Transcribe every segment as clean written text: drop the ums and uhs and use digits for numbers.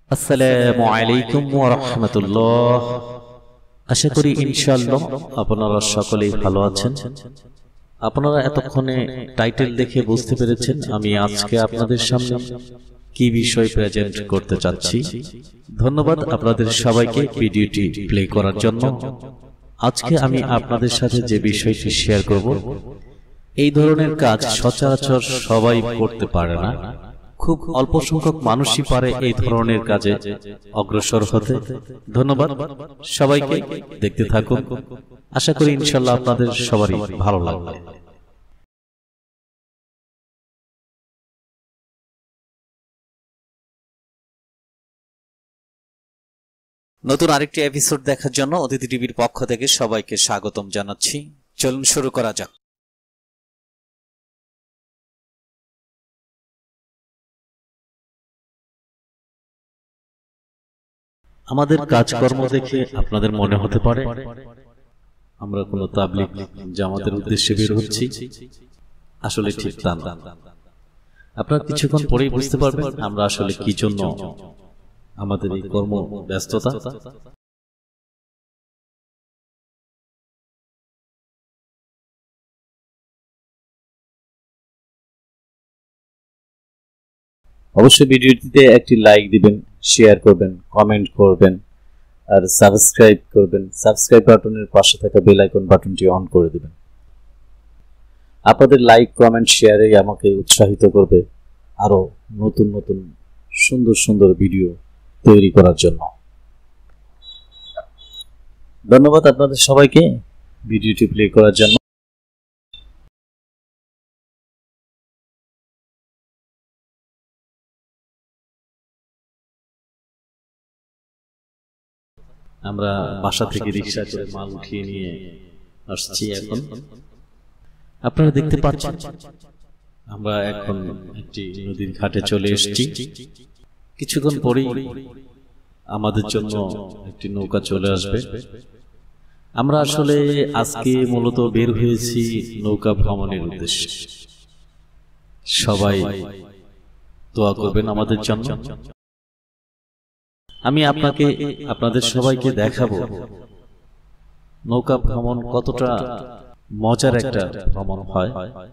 আসসালামু আলাইকুম ওয়া রাহমাতুল্লাহ। আশা করি ইনশাআল্লাহ আপনারা সকলেই ভালো আছেন। আপনারা এতক্ষণে টাইটেল দেখে বুঝতে পেরেছেন আমি আজকে আপনাদের সামনে কি বিষয় প্রেজেন্ট করতে চাচ্ছি। ধন্যবাদ আপনাদের সবাইকে ভিডিওটি প্লে করার জন্য। আজকে আমি আপনাদের সাথে যে বিষয়টি শেয়ার করব, এই ধরনের কাজ সচরাচর সবাই করতে পারে না। খুব অল্প সংখ্যক মানুষই পারে এই ধরনের কাজে অগ্রসর হতে। ধন্যবাদ সবাইকে, দেখতে থাকুন। আশা করি ইনশাআল্লাহ আপনাদের সবারই ভালো লাগবে। নতুন আরেকটি এপিসোড দেখার জন্য অতিথি টিভির পক্ষ থেকে সবাইকে স্বাগতম জানাচ্ছি। চলুন শুরু করা যাক। আমাদের কাজকর্ম দেখে আপনাদের মনে হতে পারে আমরা কোনো তাবলীগ জামাতের উদ্দেশ্যে বের হচ্ছি। আসলে ঠিক তা না। আপনারা কিছুক্ষণ পরেই বুঝতে পারবেন আমরা আসলে কি জন্য আমাদের এই কর্ম ব্যস্ততা। অবশ্যই ভিডিওটিতে একটি লাইক দিবেন, শেয়ার করবেন, কমেন্ট করবেন আর সাবস্ক্রাইব করবেন। সাবস্ক্রাইব বাটনের পাশে থাকা বেল আইকন বাটনটি অন করে দিবেন। আপনাদের লাইক, কমেন্ট, শেয়ারই আমাকে উৎসাহিত করবে আরো নতুন নতুন সুন্দর সুন্দর ভিডিও তৈরি করার জন্য। ধন্যবাদ আপনাদের সবাইকে ভিডিওটি প্লে করার জন্য। আমরা বাসা থেকে রিকশা করে মাল উঠিয়ে নিয়ে আসছি। এখন আপনারা দেখতে পাচ্ছেন আমরা এখন একটি নদীর ঘাটে চলে এসেছি। কিছুক্ষণ পরেই আমাদের জন্য একটি নৌকা চলে আসবে। আমরা আসলে আজকে মূলত বের হয়েছি নৌকা ভ্রমণের উদ্দেশ্যে। সবাই দোয়া করবেন আমাদের জন্য। আমি আপনাদের সবাইকে দেখাবো নৌকা ভ্রমণ কতটা মজার একটা ভ্রমণ হয়।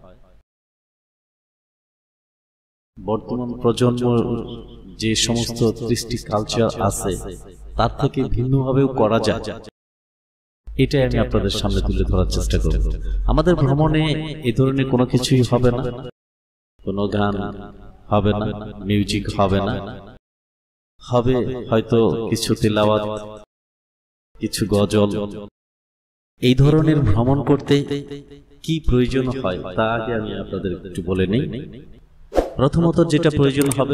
বর্তমান প্রজন্ম যে সমস্ত কৃষ্টি কালচার আছে তার থেকে ভিন্নভাবেও করা যায়, এটাই আমি আপনাদের সামনে তুলে ধরার চেষ্টা করব। আমাদের ভ্রমণে এই ধরনের কোনো কিছুই হবে না, কোনো গান হবে না, মিউজিক হবে না, হবে হয়তো কিছু তেলাওয়াত, কিছু গজল। এই ধরনের ভ্রমণ করতে কি প্রয়োজন হয় তা আগে আমি আপনাদের একটু বলে নেই। প্রথমত যেটা প্রয়োজন হবে,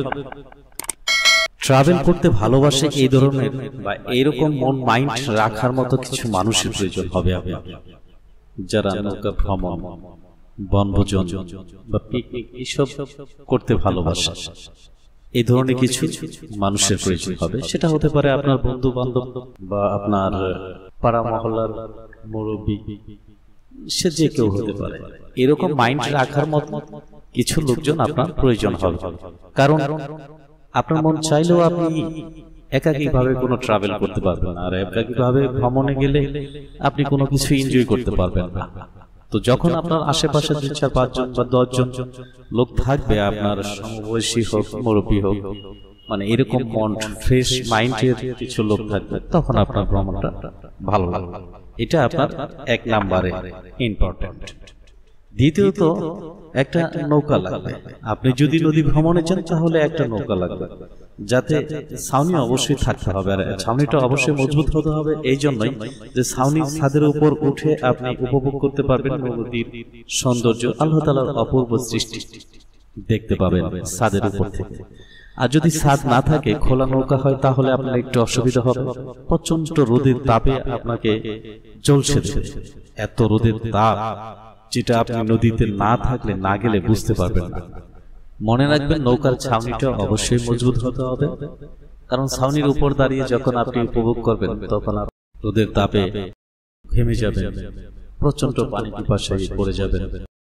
ট্রাভেল করতে ভালোবাসে এই ধরনের বা এইরকম মন মাইন্ড রাখার মতো কিছু মানুষের প্রয়োজন হবে। যারা নৌকা ভ্রমণ, বনভোজন বা পিকনিক এইসব করতে ভালোবাসে, এই ধরনের কিছু মানুষের প্রয়োজন হবে। সেটা হতে পারে আপনার বন্ধু বান্ধব বা আপনার পাড়া মহল্লার মুরব্বী, সে যে কেউ হতে পারে। এরকম মাইন্ড রাখার মতো কিছু লোকজন আপনার প্রয়োজন হবে। কারণ আপনার মন চাইলেও আপনি একাকীভাবে কোনো ট্রাভেল করতে পারবেন না, আর একাকীভাবে ভ্রমণে গেলে আপনি কোনো কিছু এনজয় করতে পারবেন না। তো যখন আপনার আশেপাশে 2-4-5 জন বা 10 জন লোক থাকবে, আপনার সমবয়সী হোক, মুরব্বী হোক, মানে এরকম মন ফ্রেশ মাইন্ডের কিছু লোক থাকবে, তখন আপনার ভ্রমণটা ভালো লাগবে। এটা আপনার 1 নম্বরে ইম্পর্টেন্ট। দ্বিতীয়ত একটা নৌকা লাগবে। আপনি যদি নদী ভ্রমণে যান তাহলে একটা নৌকা লাগবে, যাতে ছাউনি অবশ্যই থাকতে হবে। আর ছাউনিটা অবশ্যই মজবুত হতে হবে, এই জন্যই যে ছাউনির ছাদের উপর উঠে আপনি উপভোগ করতে পারবেন নদীর সৌন্দর্য, আল্লাহ তাআলার অপূর্ব সৃষ্টি দেখতে পাবেন ছাদের উপর থেকে। আর যদি ছাদ না থাকে, খোলা নৌকা হয়, তাহলে আপনার একটু অসুবিধা হবে। প্রচন্ড রোদের তাপে আপনাকে জ্বলছে দেবে। এত রোদের তাপ যেটা আপনি নদীতে না থাকলে, না গেলে বুঝতে পারবেন না। মনে রাখবেন নৌকার ছাউনিটা অবশ্যই মজবুত হতে হবে, কারণ ছাউনির উপর দাঁড়িয়ে যখন আপনি উপভোগ করবেন তখন রোদের তাপে ঘেমে যাবেন, প্রচন্ড পানি পিপাসায় পড়ে যাবেন।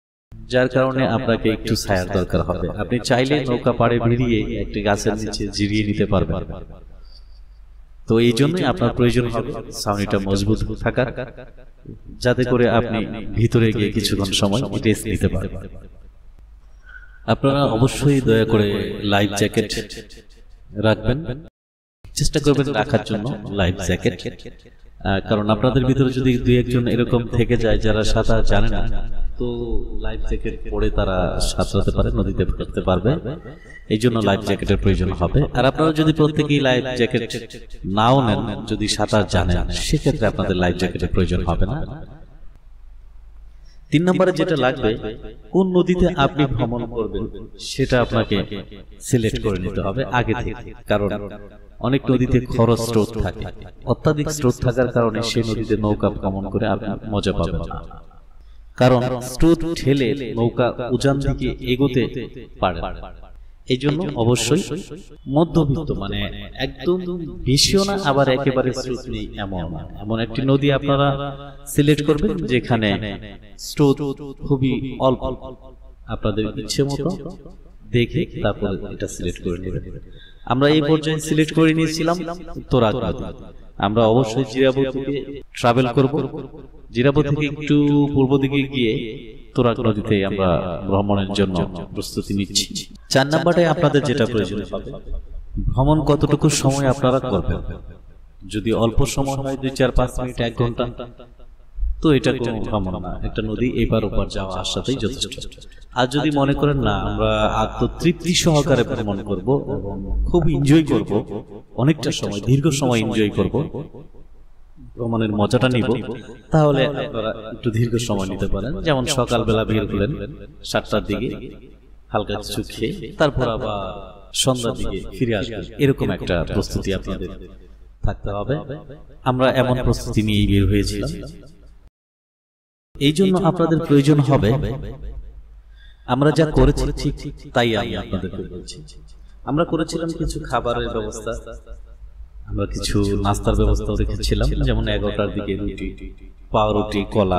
যার কারণে আপনাকে একটু ছায়ার দরকার হবে। আপনি চাইলে নৌকা পাড়ে ভিড়িয়ে একটি গাছের নিচে জিরিয়ে নিতে পারবেন। তো এই জন্যই আপনার প্রয়োজন হবে ছাউনিটা মজবুত থাকার, যাতে করে আপনি ভিতরে গিয়ে কিছুক্ষণ সময় রেস্ট নিতে পারবেন। আপনারা অবশ্যই দয়া করে লাইফ জ্যাকেট রাখবেন, চেষ্টা করবেন রাখার জন্য লাইফ জ্যাকেট। কারণ আপনাদের ভিতরে যদি দুই একজন এরকম থেকে যায় যারা সাঁতার জানে না, তো লাইফ জ্যাকেট পরে তারা সাঁতরাতে পারে, নদীতে পড়তে পারবে। এই জন্য লাইফ জ্যাকেটের প্রয়োজন হবে। আর আপনারা যদি প্রত্যেকেই লাইফ জ্যাকেট নাও নেন, যদি সাঁতার জানেন, সেক্ষেত্রে আপনাদের লাইফ জ্যাকেটের প্রয়োজন হবে না। 3 নম্বরে যেটা লাগবে, কোন নদীতে আপনি ভ্রমণ করবেন সেটা আপনাকে সিলেক্ট করে নিতে হবে আগে থেকে। কারণ অনেক নদীতে খরচ স্রোত থাকে, অত্যাধিক স্রোত থাকার কারণে সেই নদীতে নৌকা ভ্রমণ করে আপনি মজা পাবেন না। কারণ স্রোত ঠেলে নৌকা উজান দিকে এগোতে পারে। এই জন্য অবশ্যই মধ্যবিত্ত, মানে একদম বেশিও না আবার একেবারে স্রোত নেই এমন একটি নদী আপনারা সিলেক্ট করবেন যেখানে স্রোত খুবই অল্প। আপনাদের ইচ্ছে মতো দেখে তারপর এটা সিলেক্ট করে নেবেন। আমরা এই পর্যায়ে সিলেক্ট করে নিয়েছিলাম তোরাগ নদী। আমরা অবশ্যই জিরাবো থেকে ট্রাভেল করব। জিরাবো থেকে একটু পূর্ব দিকে গিয়ে তোরাগ নদীতে আমরা ভ্রমণের জন্য প্রস্তুতি নিচ্ছি। 4 নম্বরে আপনাদের যেটা প্রয়োজন হবে, ভ্রমণ কতটুকু সময় আপনারা করবেন। যদি অল্প সময় হয় 2-4-5 মিনিট 1 ঘন্টা, তো এটা কোনো ভ্রমণ না, একটা নদী এপার ওপার যাওয়া আসাতেই যথেষ্ট। আর যদি মনে করেন না আমরা আত্মতৃপ্তি সহকারে ভ্রমণ করব এবং খুব এনজয় করব, অনেকটা সময় দীর্ঘ সময় এনজয় করব, ভ্রমণের মজাটা নিব, তাহলে আপনারা একটু দীর্ঘ সময় নিতে পারেন। যেমন সকালবেলা বের হলেন 7টার দিকে, হালকা কিছু খেয়ে তারপর আবার সন্ধ্যার দিকে ফিরে আসবেন, এরকম একটা প্রস্তুতি আপনাদের থাকতে হবে। আমরা এমন প্রস্তুতি নিয়েই বের হয়েছিলাম। এই জন্য আপনাদের প্রয়োজন হবে, আমরা যা করেছি ঠিক তাই আমি আপনাদেরকে বলছি। আমরা করেছিলাম কিছু খাবারের ব্যবস্থা, আমরা কিছু নাস্তার ব্যবস্থা রেখেছিলাম, যেমন 11টার দিকে রুটি, পাউরুটি, কলা,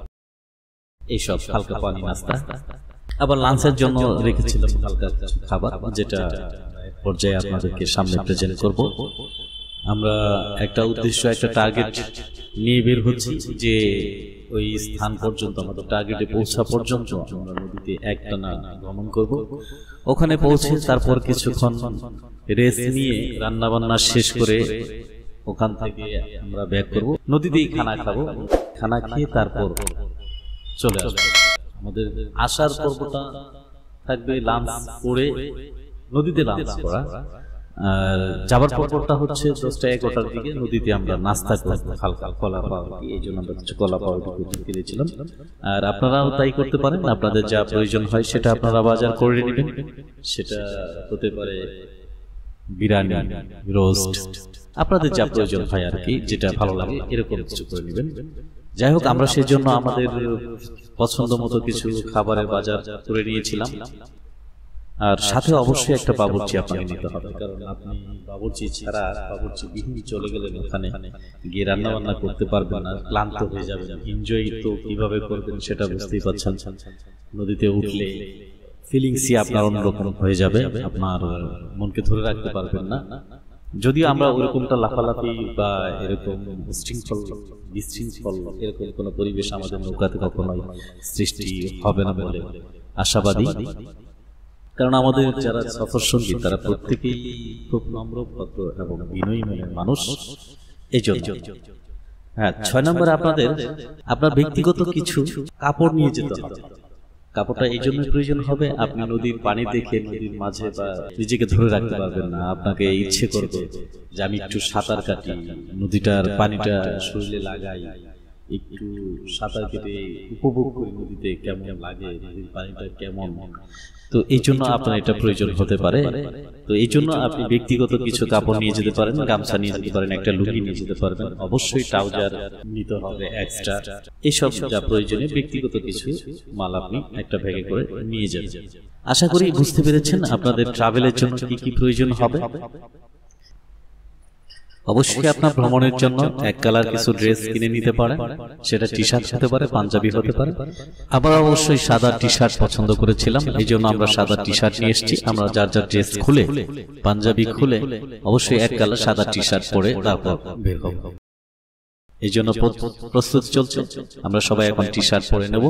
এইসব হালকা পানি নাস্তা। আবার লাঞ্চের জন্য রেখেছিলাম হালকা কিছু খাবার, যেটা পর্যায়ে আপনাদেরকে সামনে প্রেজেন্ট করব। আমরা একটা উদ্দেশ্য, একটা টার্গেট নিয়ে বের হচ্ছি যে ওই স্থান পর্যন্ত, আমাদের টার্গেটে পৌঁছা পর্যন্ত আমরা নদীতে একটানা ভ্রমণ করব। ওখানে পৌঁছে তারপর কিছুক্ষণ রেস্ট নিয়ে রান্না বান্না শেষ করে ওখান থেকে আমরা ব্যাক করব, নদীতেই খানা খাবো। খানা খেয়ে তারপর চলে আসবো। আমাদের আসার পর্বটা থাকবে লাঞ্চ করে নদীতে লাঞ্চ করা, আর যাবার পর্বটা হচ্ছে 10টা-11টার দিকে নদীতে আমরা নাস্তা করবো, হালকা কলা পাউরুটি। এই জন্য আমরা কিছু কলা পাউরুটি কিনেছিলাম। আর আপনারাও তাই করতে পারেন, আপনাদের যা প্রয়োজন হয় সেটা আপনারা বাজার করে নেবেন। সেটা হতে পারে বিরিয়ানি, রোস্ট, আপনাদের যা প্রয়োজন হয় আর কি, যেটা ভালো লাগে এরকম কিছু করে নেবেন। যাই হোক, আমরা সেই জন্য আমাদের পছন্দ মতো কিছু খাবারের বাজার করে নিয়েছিলাম। আর সাথে অবশ্যই একটা বাবুর্চি আপনাকে নিতে হবে, কারণ আপনি বাবুর্চি ছাড়া, বাবুর্চি বিহীন চলে গেলেন ওখানে গিয়ে রান্না বান্না করতে পারবেন না, ক্লান্ত হয়ে যাবেন। এনজয় তো কিভাবে করবেন সেটা বুঝতেই পারছেন। নদীতে উঠলে ফিলিংসই আপনার অন্যরকম হয়ে যাবে, আপনার মনকে ধরে রাখতে পারবেন না। যদিও আমরা ওরকমটা লাফালাফি বা এরকম বিশৃঙ্খল এরকম কোনো পরিবেশ আমাদের নৌকাতে কখনোই সৃষ্টি হবে না বলে আশাবাদী। কারণ আমাদের যারা সফর সঙ্গী তারা প্রত্যেকেই খুব নম্র, ভদ্র এবং বিনয়ী মনের মানুষ। এই জন্য 6 নম্বরে আপনার ব্যক্তিগত কিছু কাপড় নিয়ে যেতে হবে। কাপড়টা এই জন্য প্রয়োজন হবে, আপনি নদীর পানি দেখে নদীর মাঝে বা নিজেকে ধরে রাখতে পারবেন না। আপনাকে ইচ্ছে করবে যে আমি একটু সাঁতার কাটি, নদীটার পানিটা শরীরে লাগাই, একটু সাঁতার কেটে উপভোগ করি নদীতে কেমন লাগে, নদীর পানিটা কেমন। তো এই জন্য আপনার এটা প্রয়োজন হতে পারে। তো এই জন্য আপনি ব্যক্তিগত কিছু কাপড় নিয়ে যেতে পারেন, গামছা নিয়ে যেতে পারেন, একটা লুঙ্গি নিয়ে যেতে পারবেন, অবশ্যই ট্রাউজার নিতে হবে এক্সট্রা। এইসব যা প্রয়োজনীয় ব্যক্তিগত কিছু মাল আপনি একটা ব্যাগে করে নিয়ে যাবেন। আশা করি বুঝতে পেরেছেন আপনাদের ট্রাভেলের জন্য কি কি প্রয়োজন হবে। অবশ্যই আপনার ভ্রমণের জন্য এক কালার কিছু ড্রেস কিনে নিতে পারেন, সেটা টি শার্ট হতে পারে, পাঞ্জাবি হতে পারে। আমরা অবশ্যই সাদা টি শার্ট পছন্দ করেছিলাম, এই জন্য আমরা সাদা টি শার্ট নিয়ে এসেছি। আমরা যার যার ড্রেস খুলে, পাঞ্জাবি খুলে অবশ্যই এক কালার সাদা টি শার্ট পরে তারপর বের হব। এই জন্য প্রস্তুতি চলছে, আমরা সবাই এখন টি শার্ট পরে নেব।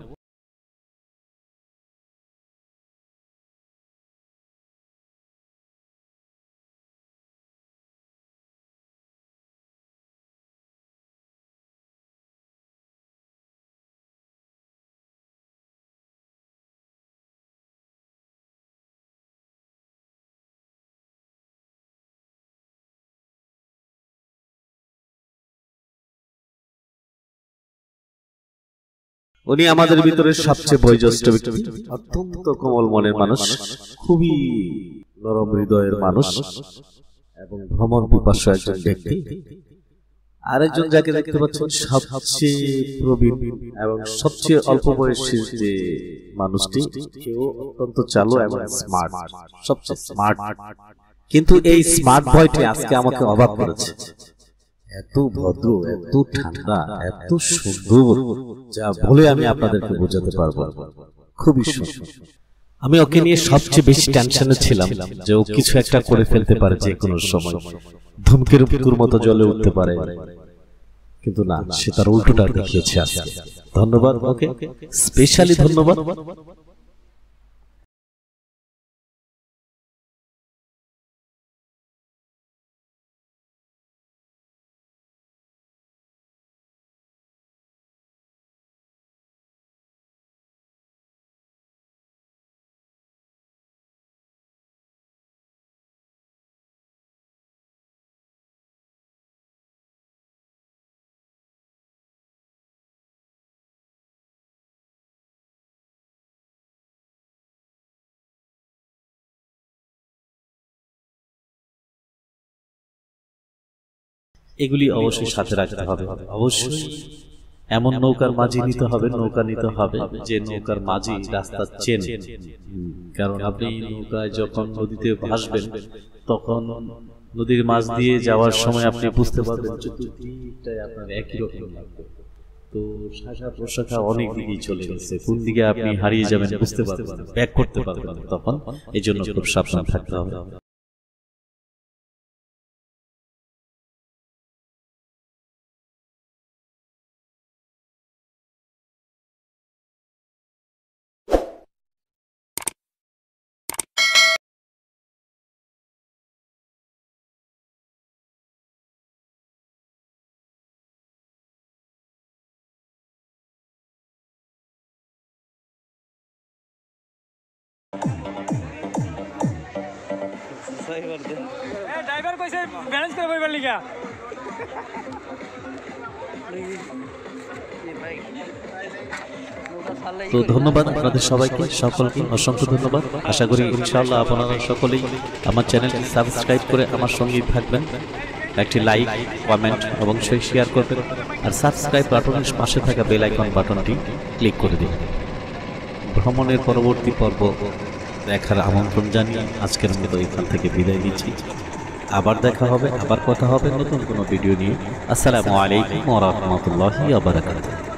উনি আমাদের ভিতরে সবচেয়ে বয়োজ্যেষ্ঠ ব্যক্তি, অত্যন্ত কোমল মনের মানুষ, খুবই নরম হৃদয়ের মানুষ এবং ভ্রমণ পিপাসু একজন ব্যক্তি। আরেকজন যাকে দেখতে পাচ্ছেন সবচেয়ে প্রবীণ এবং সবচেয়ে অল্প বয়সী যে মানুষটি, সেও অত্যন্ত চালু এবং স্মার্ট, সবচেয়ে স্মার্ট। কিন্তু এই স্মার্ট বয়টি আজকে আমাকে অবাক করেছে। এত ভদ্র, এত ঠান্ডা, এত সুন্দর, যা বলে আমি আপনাদেরকে বোঝাতে পারবো না। খুবই সুন্দর। আমি ওকে নিয়ে সবচেয়ে বেশি টেনশনে ছিলাম যে ও কিছু একটা করে ফেলতে পারে, যে কোনো সময় ধূমকেতু পুতুর মতো জ্বলে উঠতে পারে, কিন্তু না, সে তার উল্টোটা দেখিয়েছে আজকে। ধন্যবাদ ওকে, স্পেশালি ধন্যবাদ। এগুলি অবশ্যই সাথে রাখতে হবে। অবশ্যই এমন নৌকার মাঝি নিতে হবে, নৌকা নিতে হবে যে নৌকার মাঝি রাস্তা চেনে। কারণ আপনি নৌকায় যখন নদীতে ভাসবেন, তখন নদীর মাঝ দিয়ে যাওয়ার সময় আপনি বুঝতে পারবেন চতুর্দিকটায় আপনার একই রকম লাগবে। তো শাখা প্রশাখা অনেক দিকেই চলে গেছে, কোন দিকে আপনি হারিয়ে যাবেন বুঝতে পারবেন, ব্যাক করতে পারবেন তখন। এই জন্য খুব সাবধান থাকতে হবে। ড্রাইভার কইছে ব্যালেন্স করে বইবার লিগা। তো ধন্যবাদ আপনাদের সবাইকে, সকলকে অসংখ্য ধন্যবাদ। আশা করি ইনশাআল্লাহ আপনারা সকলেই আমার চ্যানেলটি সাবস্ক্রাইব করে আমার সঙ্গেই থাকবেন। একটি লাইক, কমেন্ট অবশ্যই শেয়ার করবেন, আর সাবস্ক্রাইব বাটনের পাশে থাকা বেল আইকন বাটনটি ক্লিক করে দিন। ভ্রমণের পরবর্তী পর্ব দেখার আমন্ত্রণ জানিয়ে আজকের মতো এখান থেকে বিদায় নিচ্ছি। আবার দেখা হবে, আবার কথা হবে নতুন কোনো ভিডিও নিয়ে। আসসালামু আলাইকুম ওয়া রাহমাতুল্লাহি ওয়া বারাকাতুহু।